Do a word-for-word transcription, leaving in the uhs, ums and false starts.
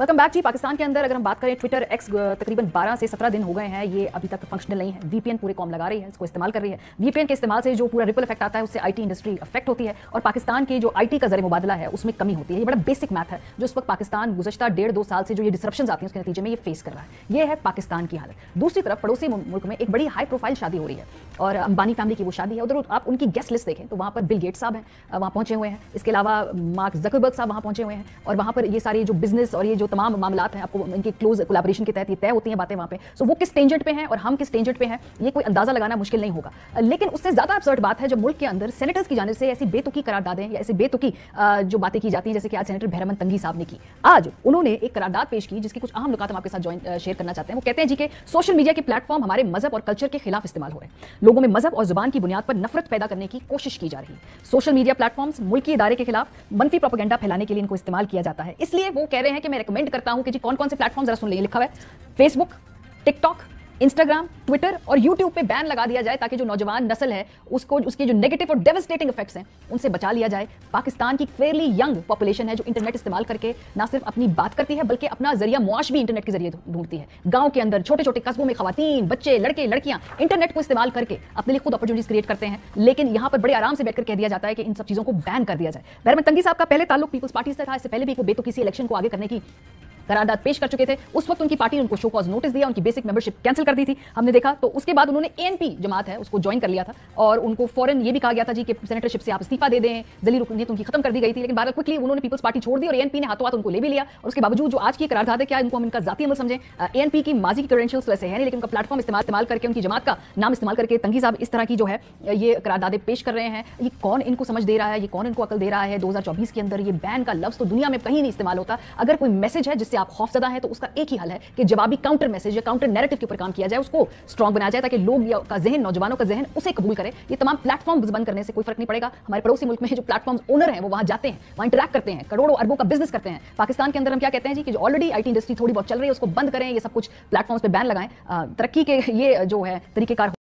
Welcome back जी। पाकिस्तान के अंदर अगर हम बात करें, ट्विटर एक्स तकरीबन बारह से सत्रह दिन हो गए हैं, ये अभी तक फंक्शनल नहीं है। वीपीएन पूरे कौम लगा रही है, इसको इस्तेमाल कर रही है। वीपीएन के इस्तेमाल से जो पूरा रिपल इफेक्ट आता है उससे आईटी इंडस्ट्री अफेक्ट होती है और पाकिस्तान की जो आईटी का ज़र मुबादला है उसमें कमी होती है। ये बड़ा बेसिक मैथ है जो इस वक्त पाकिस्तान गुज़श्ता डेढ़ दो साल से जो ये डिसरप्शन आती हैं उसके नतीजे में ये फेस कर रहा है। ये है पाकिस्तान की हालत। दूसरी तरफ पड़ोसी मुल्क में एक बड़ी हाई प्रोफाइल शादी हो रही है और अंबानी फैमिली की वो शादी है। उधर आप उनकी गेस्ट लिस्ट देखें तो वहाँ पर बिल गेट्स साहब हैं, वहाँ पहुंचे हुए हैं। इसके अलावा मार्क ज़करबर्ग साहब वहाँ पहुंचे हुए हैं और वहाँ पर ये सारी जो बिजनेस और ये जो तमाम मामलात हैं आपको इनकी क्लोज कोलैबोरेशन के तहत ये तय होती हैं बातें वहाँ पे। सो वो किस टेंजेंट पे हैं और हम किस टेंजेंट पे हैं ये कोई अंदाजा लगाना मुश्किल नहीं होगा। लेकिन उससे ज्यादा absurd बात है जब मुल्क के अंदर सेनेटर्स की जानिब से ऐसी बेतुकी करारदादें या ऐसी बेतुकी जो बातें की जाती हैं, जैसे कि आज सेनेटर बहरमन तंगी साहब ने की। आज उन्होंने एक करारदाद पेश की जिसकी कुछ अहम नुकात हम आपके साथ ज्वाइन शेयर करना चाहते हैं। वो कहते हैं जी कि सोशल मीडिया के प्लेटफॉर्म हमारे मजहब और कल्चर के खिलाफ इस्तेमाल हो रहे हैं। लोगों में मजहब और जुबान की बुनियाद पर नफरत पैदा करने की कोशिश की जा रही है। सोशल मीडिया प्लेटफॉर्म्स मुल्की इदारे के खिलाफ मनफी प्रोपेगेंडा फैलाने के लिए इनको इस्तेमाल किया जाता है। इसलिए वो कह रहे हैं कि मैं रिकमेंड करता हूं कि जी कौन कौन से प्लेटफॉर्म जरा सुन लीजिए। लिखा हुआ है फेसबुक, टिकटॉक, इंस्टाग्राम, ट्विटर और यूट्यूब पे बैन लगा दिया जाए ताकि जो नौजवान नस्ल है उसको उसके जो नेगेटिव और डेवास्टेटिंग इफेक्ट्स हैं उनसे बचा लिया जाए। पाकिस्तान की फेयरली यंग पॉपुलेशन है जो इंटरनेट इस्तेमाल करके ना सिर्फ अपनी बात करती है बल्कि अपना जरिया मुआश भी इंटरनेट के जरिए ढूंढती है। गांव के अंदर छोटे छोटे कस्बों में खवातीन, बच्चे, लड़के, लड़कियां इंटरनेट को इस्तेमाल करके अपने लिए खुद अपॉर्चुनिटीज क्रिएट करते हैं। लेकिन यहां पर बड़े आराम से बैठकर कह दिया जाता है कि इन सब चीजों को बैन कर दिया जाए। बहरमन तंगी साहब का पहले ताल्लुक पीपल्स पार्टी से था। इससे पहले भी वो बेतुकी सी इलेक्शन को आगे करने की करारदाद पेश कर चुके थे। उस वक्त उनकी पार्टी ने उनको शो कॉज नोटिस दिया, उनकी बेसिक मेंबरशिप कैंसिल कर दी थी हमने देखा। तो उसके बाद उन्होंने एएनपी जमात है उसको ज्वाइन कर लिया था और उनको फौरन ये भी कहा गया था जी कि सेनेटरशिप से आप इस्तीफा दे दें। जली रुकनीत उनकी खत्म कर दी गई थी, लेकिन बहरहाल क्विकली उन्होंने पीपल्स पार्टी छोड़ दी और एएनपी ने हाथों हाथ उनको ले भी लिया। और उसके बावजूद जो आज की करारदाद है, क्या इनको हम इनका जाती अमल समझें? एएनपी की माजी की क्रेडेंशियल्स वैसे है नहीं, लेकिन उनका प्लेटफॉर्म इस्तेमाल इस्तेमाल करके उनकी जमात का नाम इस्तेमाल करके तंगी साहब इस तरह की जो है ये करारदादें पेश कर रहे हैं। ये कौन इनको समझ दे रहा है, ये कौन इनको अकल दे रहा है? दो हजार चौबीस के अंदर ये बैन का लफ्ज तो दुनिया में कहीं नहीं इस्तेमाल होता। अगर कोई मैसेज है जिससे आप खौफजदा हैं तो उसका एक ही हल है कि जवाबी काउंटर मैसेज या काउंटर नैरेटिव के ऊपर काम किया जाए, उसको स्ट्रांग बनाया जाए ताकि लोग का जहन, नौजवानों का जहन उसे कबूल करे। ये तमाम प्लेटफॉर्म्स बंद करने से कोई फर्क नहीं पड़ेगा। हमारे पड़ोसी मुल्क में जो प्लेटफॉर्म्स ओनर हैं वो वहां जाते हैं, वहां इंटरैक्ट करते हैं, करोड़ों अरबों का बिजनेस करते हैं। पाकिस्तान के अंदर हम क्या कहते हैं जी कि जो ऑलरेडी आईटी इंडस्ट्री थोड़ी बहुत चल रही है उसको बंद करें, ये सब कुछ प्लेटफॉर्म्स पे बैन लगाएं। तरक्की के ये जो है तरीकेकार